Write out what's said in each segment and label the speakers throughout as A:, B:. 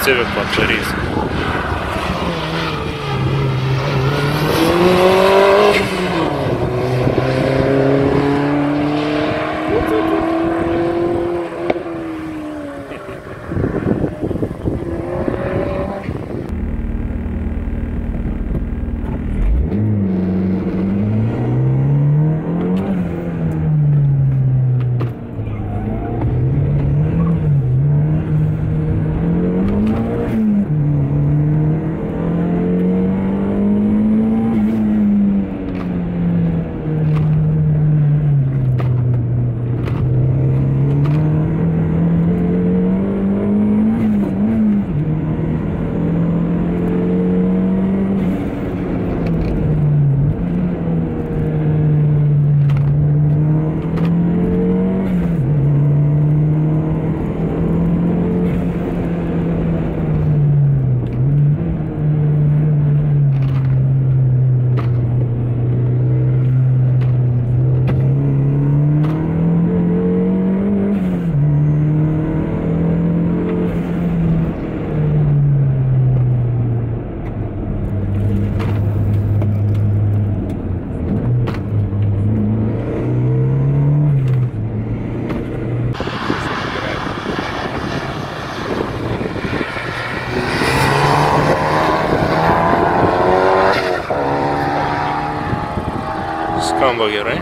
A: Civic atvarys. Skamba gerai.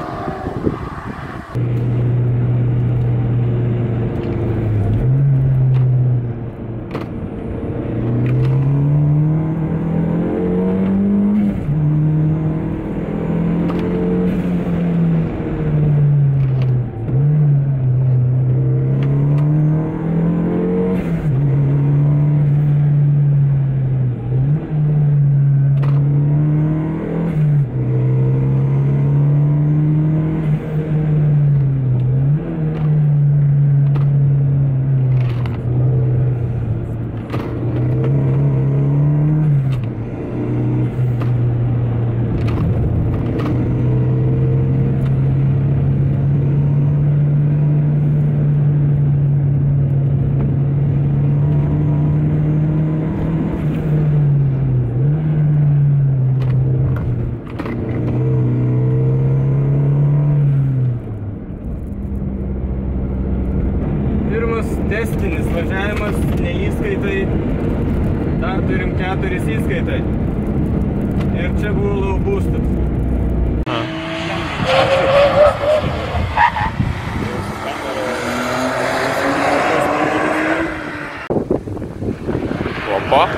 B: Testinis važiavimas, neįskaitai, dar turim 4 įskaitai. Ir čia buvo low boostas.
A: Opa.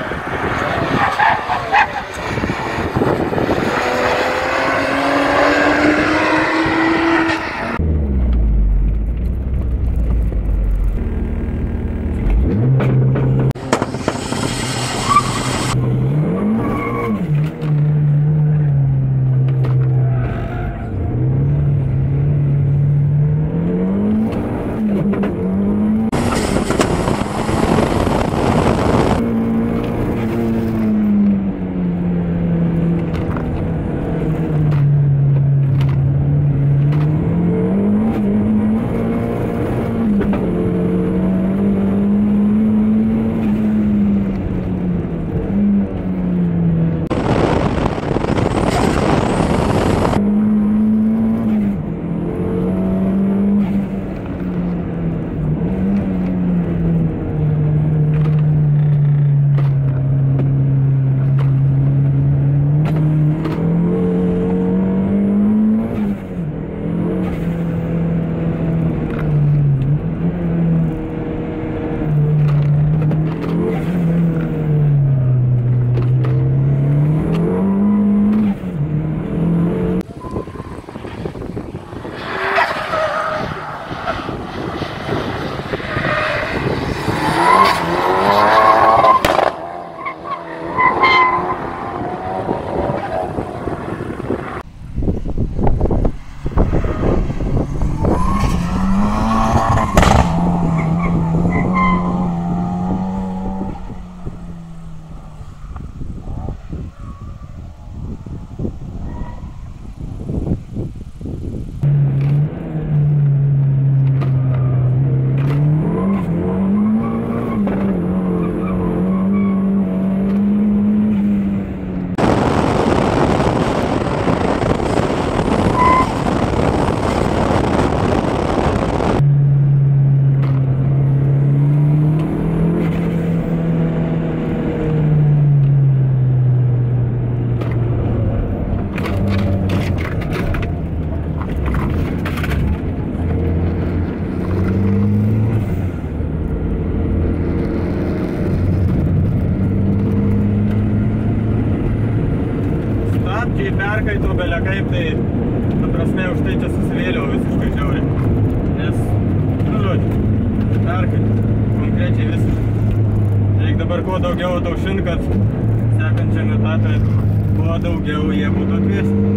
B: stabdžiai perkaito, belia kaip, tai ta prasme už tai čia susivėliau visiškai žiauriai. Nes, nu žodžiu, perkaito, konkrečiai visiškai. Reikia dabar kuo daugiau ataušint, kad sekančiam etapui kuo daugiau jie būtų atvesti.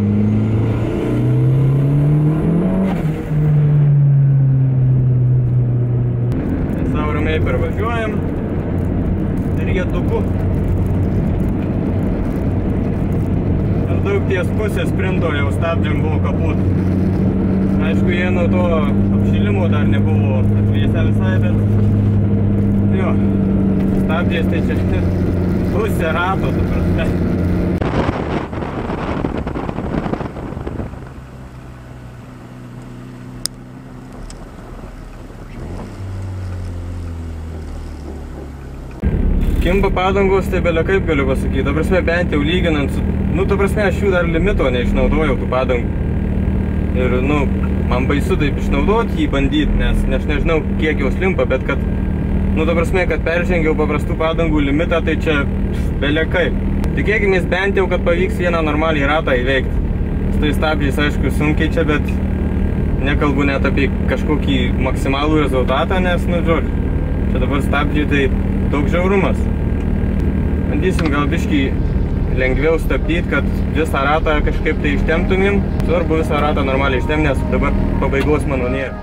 B: Savo ramiai pervažiuojam rietuku. Daug ties pusės sprinto jau stabdžiam buvo kaput. Aišku, jie nuo to apšilimo dar nebuvo atvėsę visai, bet jo, stabdžiais tai čia pusė rato, tu prasme. Kimba padangos, tai belia kaip galiu pasakyti. Ta prasme, bent jau lyginant su... Nu, ta prasme, aš jų dar limito neišnaudojau tų padangų. Ir, nu, man baisu taip išnaudoti jį bandyti, nes aš nežinau, kiek jos limpa, bet kad... Nu, ta prasme, kad peržengiau paprastų padangų limitą, tai čia belia kaip. Tikėkimės bent jau, kad pavyks vieną normaliai ratą įveikti. Su tai stabdžiais, aišku, sunkiai čia, bet nekalbu net apie kažkokį maksimalų rezultatą, nes, nu, žodžiu, čia dabar stabdžiai tai daug žiaurumas. Bandysim gal biškį lengviau stabdyti, kad visą ratą kažkaip tai ištemptumėm. Svarbu visą ratą normaliai ištemti, nes dabar pabaigos mano nėra.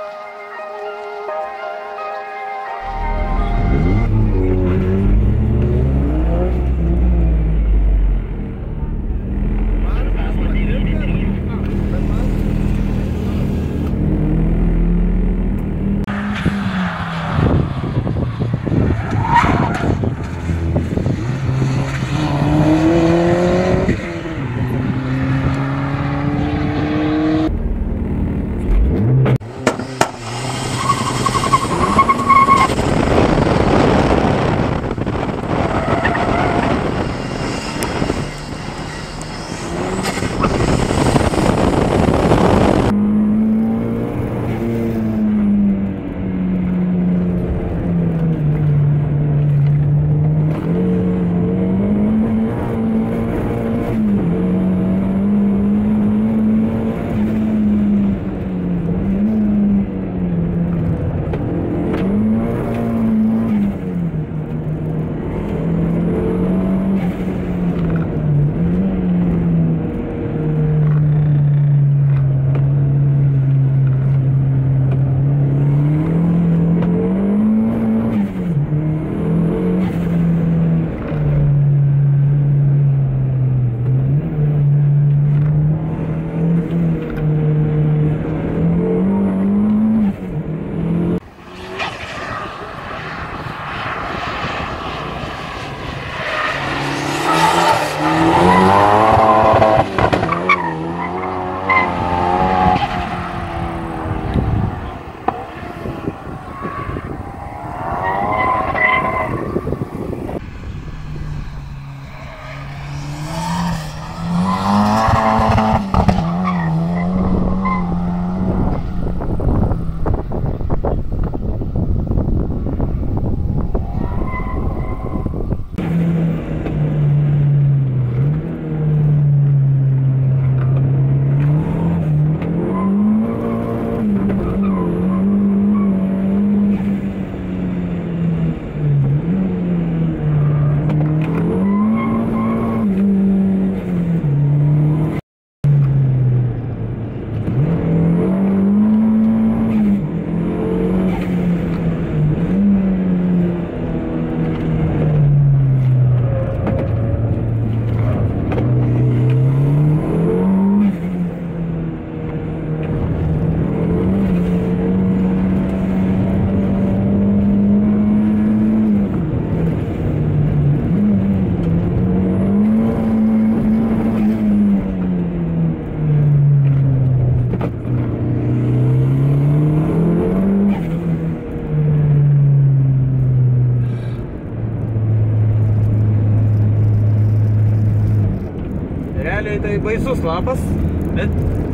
B: realiai tai baisus lapas, bet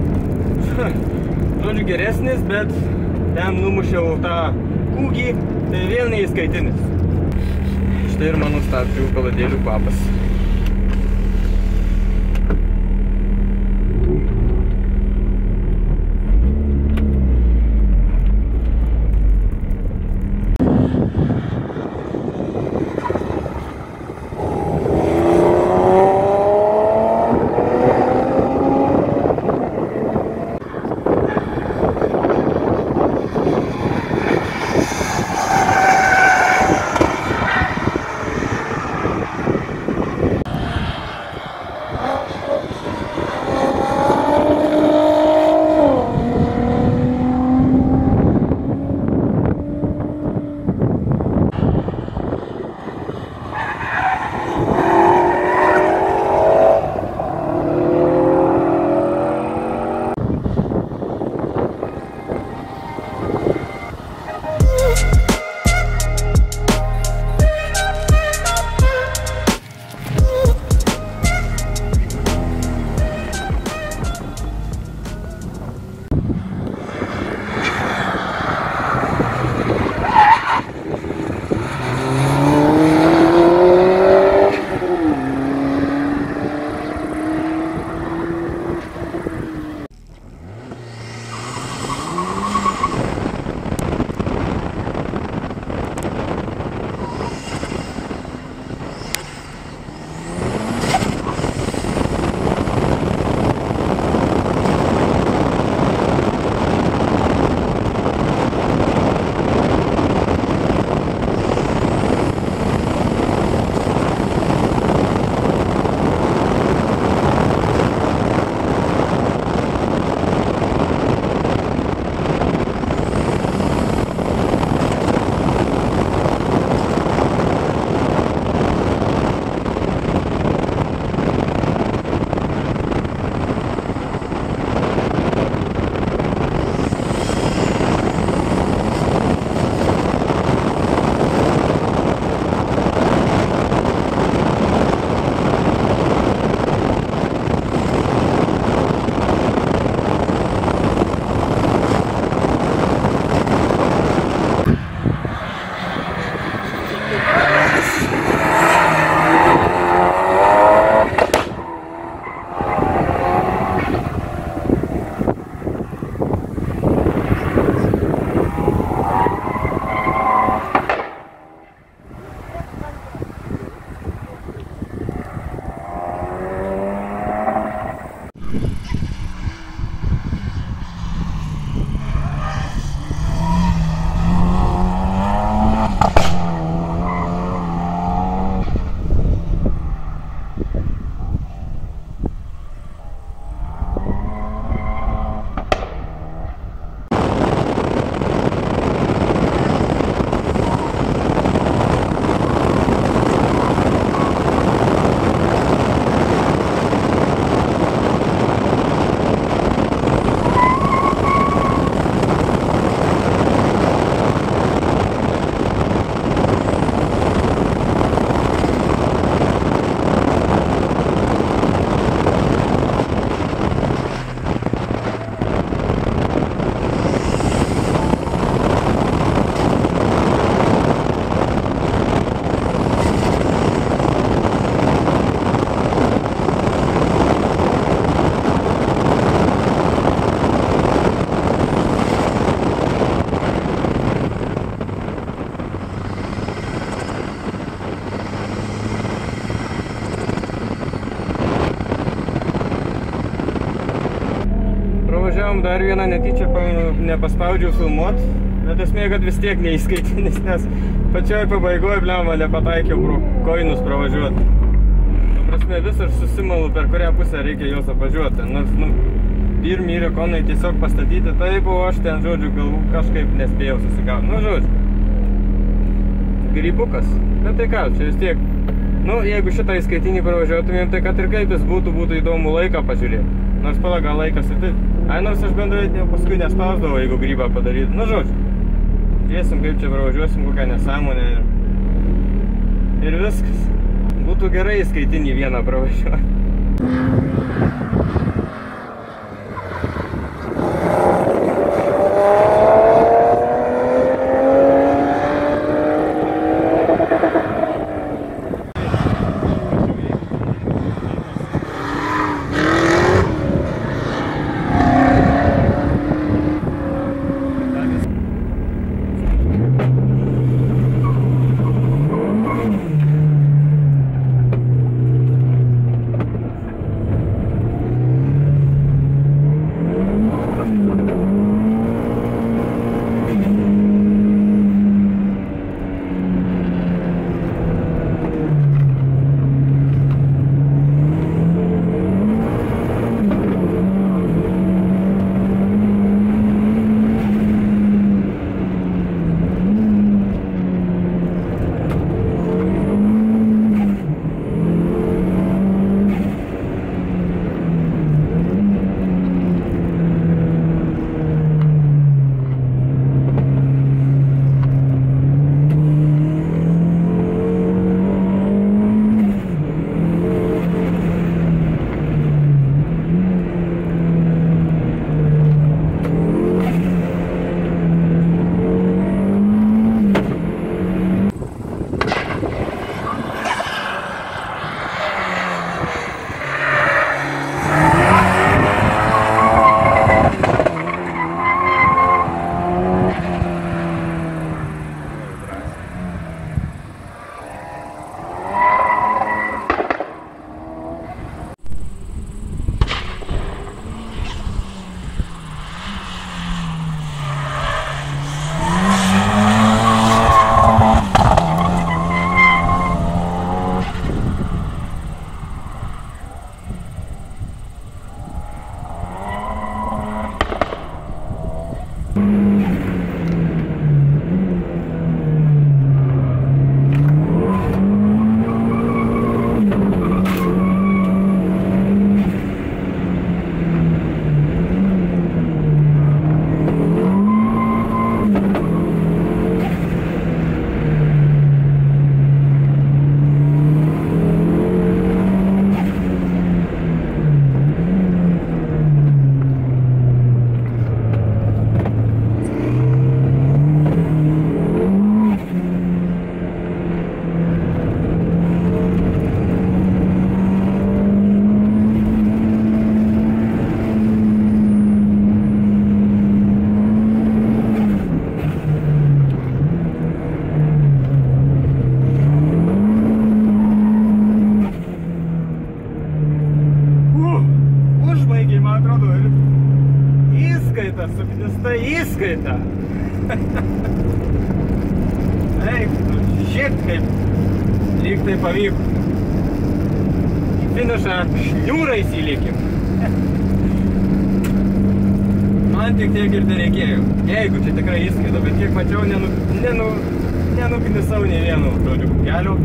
B: žodžiu geresnis, bet ten numušiau tą kūgį, tai vėl neįskaitinis. Štai ir mano stabdžių kaladėlių kvapas. blem, dar vieną netyčia nepaspaudžiau filmuot, bet esmė, kad vis tiek neįskaitinis, nes pačioj pabaigoje, blem, nepataikiau pro koinus pravažiuoti. Ta prasme, vis aš susimalu, per kurią pusę reikia juos apvažiuoti. Nors, pirmi rekonai tiesiog pastatyti taip, o aš ten, žodžiu, galvų kažkaip nespėjau susigauti. Žodžiu, grybukas. Bet tai ką, čia vis tiek, jeigu šitą įskaitinį pravažiuotumėm, tai kad ir kaip jis būtų įdomų laiką pažiūrėti. Nors palaga laikas ir taip. Nors aš bendrai paskui nespausdavau, jeigu grybą padaryti. Žodžiu, žiūrėsim, kaip čia pravažiuosim, kokią nesąmonę ir viskas. Būtų gerai įskaitinį vieną pravažiuoti. Įskaita. Eik, šiek kaip lyg tai pavyko. Į finišą šniūrais įlėkim. Man tik tiek ir tai reikėjo. Jeigu čia tikrai įskaita, bet kiek mačiau, nenuknisau nei vieno žodžių kelio.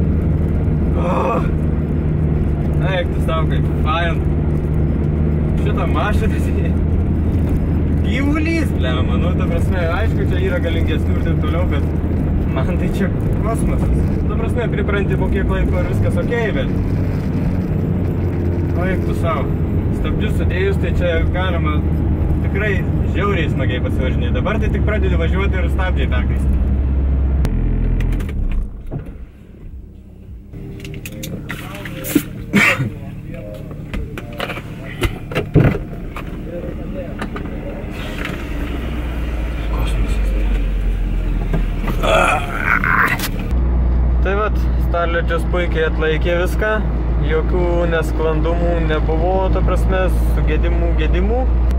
B: Eik, tu savo kaip fain. Šitą mašiną gyvulys, blema, ta prasme, aišku, čia yra galingesnių ir taip toliau, bet man tai čia kosmosas. Ta prasme, pripranti po kiek laiko ir viskas okei, bet eik tu savo. Stabdžius sudėjus, tai čia galima tikrai žiauriai smagiai pasivažinėti. Dabar tai tik pradedi važiuoti ir stabdžiai perkaisti. Tai vat, Starledžas puikiai atlaikė viską, jokių nesklandumų nebuvo, ta prasme, sugedimų. Tik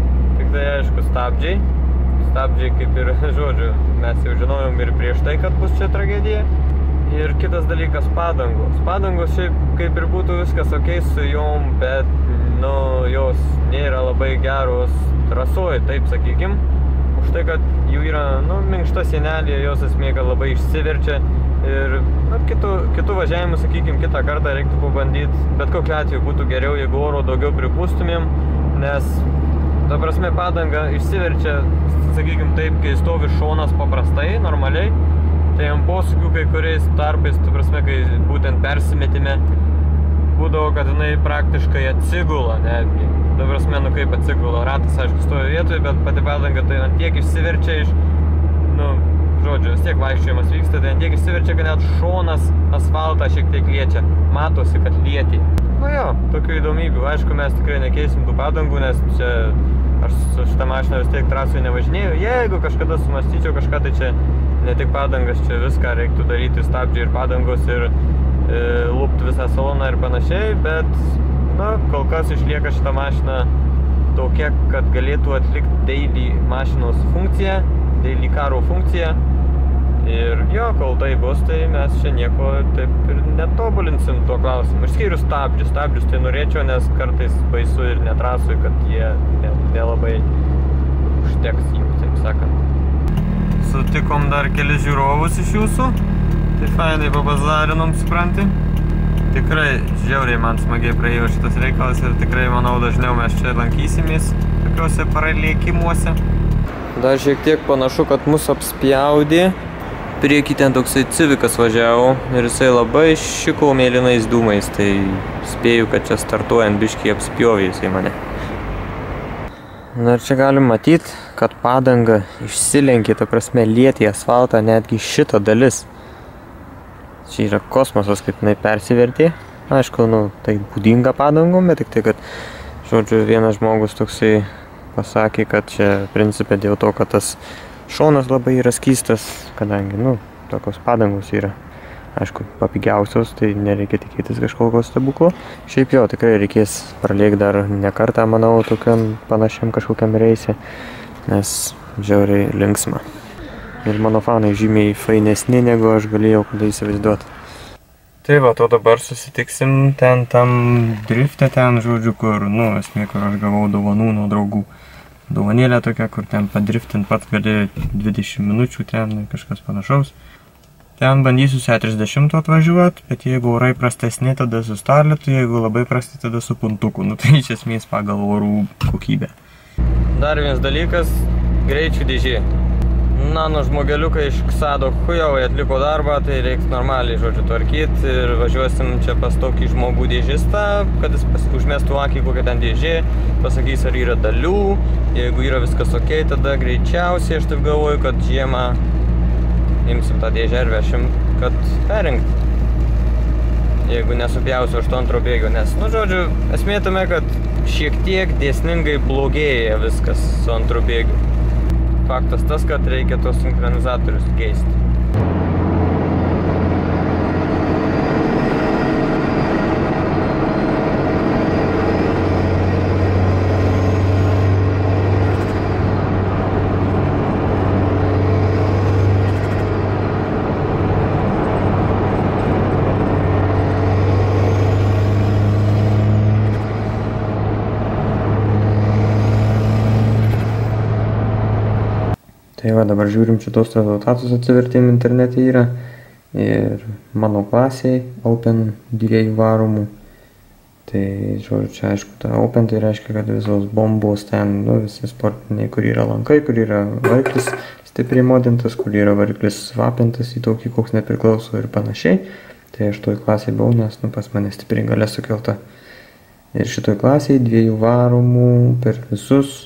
B: tai aišku stabdžiai. Stabdžiai kaip ir, žodžiu, mes jau žinojom ir prieš tai, kad bus čia tragedija. Ir kitas dalykas padangos. Padangos šiaip kaip ir būtų viskas okei su jom, bet, nu, jos nėra labai geros trasoj, taip sakykim. Už tai, kad jų yra, nu, minkšta sienelė, jos esmė, kad labai išsiverčia. Ir, nu, kitų važiavimų, sakykim, kitą kartą reiktų pabandyti. Bet kokiu atveju būtų geriau, jeigu oro daugiau pripūstumėm, nes, ta prasme, padanga išsiverčia, sakykim, taip, kai stovi šonas paprastai, normaliai. Tai ant posūkių kai kuriais tarpais, ta prasme, kai būtent persimetime, būdavo, kad jinai praktiškai atsigula netgi. Ta prasme, nu kaip atsigula, ratas, aišku, stovi vietoje, bet pati padanga tai ant tiek išsiverčia iš, nu, žodžiu, vis tiek vaikščiojimas vyksta, tai ant tiek išsiverčia, kad net šonas asfaltą šiek tiek liečia. Matosi, kad lietė. Nu jo, tokių įdomybių. Aišku, mes tikrai nekeisim tų padangų, nes čia aš su šitą mašiną vis tiek trasoj nevažinėjau. Jeigu kažkada sumastyčiau kažką, tai čia ne tik padangas, čia viską reiktų daryti, stabdžiai ir padangos ir lupti visą saloną ir panašiai, bet, na, kol kas išlieka šitą mašiną tokia, kad galėtų atlikti daily mašinos funkciją, daily karo funkciją. Ir jo, kol tai bus, tai mes čia nieko taip ir netobulinsim tuo klausimu. Išskyrus stabdžius tai norėčiau, nes kartais baisu ir netrasui, kad jie nelabai užteks jų, taip sakant. Sutikom dar kelis žiūrovus iš jūsų, tai fainai pabazarinom, supranti. Tikrai žiauriai man smagiai praėjo šitas reikalas ir tikrai, manau, dažniau mes čia lankysimės tokiuose paralėkimuose. Dar šiek tiek panašu, kad mus apspjaudė. Priekį ten toksai Civikas važiavo ir jisai labai šiko mėlynais dūmais, tai spėju, kad čia startuojant biškį apspjovė jisai mane. Na ir čia galim matyti, kad padanga išsilenkė, ta prasme, lietė asfaltą, netgi šita dalis. Čia yra kosmosas, kaip jinai persivertė. Aišku, nu, tai būdinga padangom, bet tik tai, kad, žodžiu, vienas žmogus toksai pasakė, kad čia principė dėl to, kad tas šonas labai yra skystas, kadangi, nu, tokios padangos yra, aišku, papigiausios, tai nereikia tikėtis kažkokio stebuklo. Šiaip jo, tikrai reikės pralėkti dar ne kartą, manau, tokiam panašiam kažkokiam reise, nes žiauriai linksma. Ir mano fanai žymiai fainesni, negu aš galėjau kada įsivaizduoti. Tai va, to dabar susitiksim ten tam drifte ten, žodžiu, kur, nu, esmė, kur aš gavau dovanų nuo draugų. Dovanėlė tokia, kur ten padriftint pats gali 20 minučių ten, kažkas panašaus. Ten bandysiu 30 atvažiuoti, bet jeigu orai prastesni, tada su starletu, jeigu labai prasti, tada su puntuku. Nu tai iš esmės pagal orų kokybę. Dar vienas dalykas, greičių dėžė. Nano žmogeliukai iš Ksado chujovai atliko darbą, tai reiks normaliai, žodžiu, tvarkyti ir važiuosim čia pas tokį žmogų dėžistą, kad jis užmestų akį kokią ten dėžė, pasakys, ar yra dalių. Jeigu yra viskas okei, tada greičiausiai aš taip galvoju, kad žiemą imsim tą dėžę ir vešim, kad perrinkt. Jeigu nesupjausiu 8 bėgio, nes, nu, žodžiu, esmė tame, kad šiek tiek dėsningai blogėja viskas su 2 bėgiu. Faktas tas, kad reikia tos sinchronizatorius keisti. Tai va, dabar žiūrim šitos rezultatus atsivertėjim internete yra ir mano klasiai Open 2 varomų. Tai, žodžiu, čia aišku, ta Open tai reiškia, kad visos bombos ten, nu, visi sportiniai, kur yra lankai, kur yra variklis stipriai modintas, kur yra variklis svapintas į tokį, koks nepriklauso ir panašiai. Tai aš toj klasiai buvau, nes, nu, pas mane stipriai galia sukelta. Ir šitoj klasiai 2 varomų per visus.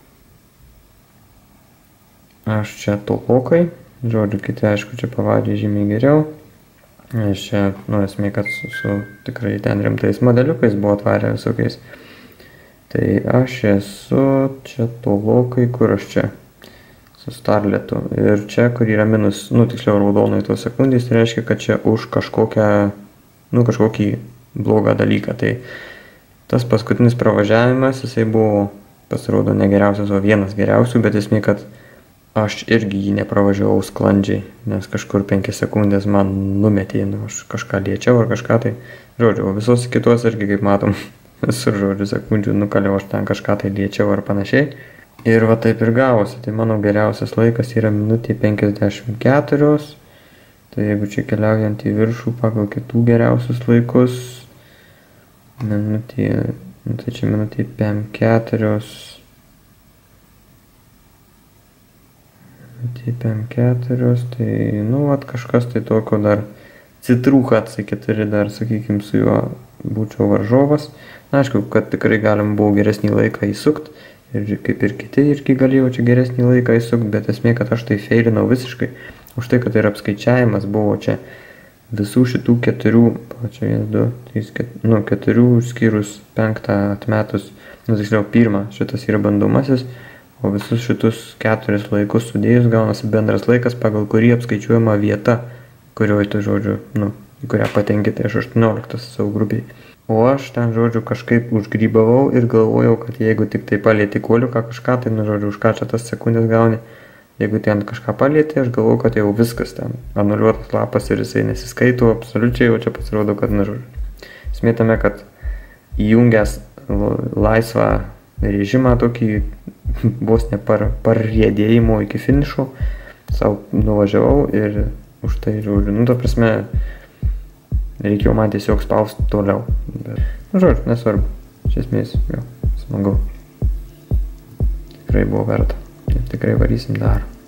B: Aš čia tolokai, žodžiu, kiti aišku čia pavarė žymiai geriau. Aš čia, nu, esmė, kad su tikrai ten rimtais modeliukais buvo atvarę visokiais. Tai aš esu čia tolokai, kur aš čia, su starletu. Ir čia, kur yra minus, nu, tiksliau raudonai tos sekundės, tai reiškia, kad čia už kažkokią, nu, kažkokį blogą dalyką. Tai tas paskutinis pravažiavimas, jisai buvo pasirodo ne geriausias, o vienas geriausių, bet esmė, kad aš irgi jį nepravažiavau sklandžiai, nes kažkur 5 sekundės man numetė, nu, aš kažką liečiau ar kažką tai, žodžiu, o visos kitos irgi, kaip matom, visur, žodžiu, sekundžių nukaliau, aš ten kažką tai liečiau ar panašiai. Ir va taip ir gavosi, tai mano geriausias laikas yra minutė 54, tai jeigu čia keliaujant į viršų pagal kitų geriausius laikus, minutė 54, tai, nu, vat kažkas tai tokio dar citrūką C4 dar, sakykim, su juo būčiau varžovas. Na, aišku, kad tikrai galim buvo geresnį laiką įsukt ir kaip ir kiti irgi galėjau čia geresnį laiką įsukt, bet esmė, kad aš tai feilinau visiškai už tai, kad ir apskaičiavimas buvo čia visų šitų 4, čia 1, 2, 3, 4, nu, 4 skyrus 5 atmetus, nu, tiksliau, 1, šitas yra bandomasis, o visus šitus 4 laikus sudėjus gaunasi bendras laikas, pagal kurį apskaičiuojama vieta, kurioje tu, žodžiu, nu, į kurią patenki, tai aš 18 savo grupiai. O aš ten, žodžiu, kažkaip užgrybavau ir galvojau, kad jeigu tik tai palieti kuoliuką kažką, tai, nu, žodžiu, už ką čia tas sekundės gauni. Jeigu ten kažką palieti, aš galvojau, kad jau viskas ten anuliuotas lapas ir jisai nesiskaito absoliučiai, o čia pasirodo, kad, nu, žodžiu. Esmė tame, kad įjungęs laisvą režimą tokį vos ne parriedėjimo iki finišo, savo nuvažiavau ir už tai, žodžiu, nu, ta prasme, reikėjo man tiesiog spausti toliau. Bet, nu, žodžiu, nesvarbu. Iš esmės, jo, smagu. Tikrai buvo verta. Ir tikrai varysim dar.